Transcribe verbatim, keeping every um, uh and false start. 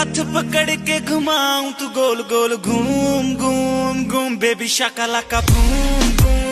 हाथ पकड़ के घुमाऊं तू गोल गोल घूम घूम घूम बेबी शाकाला का बूम बूम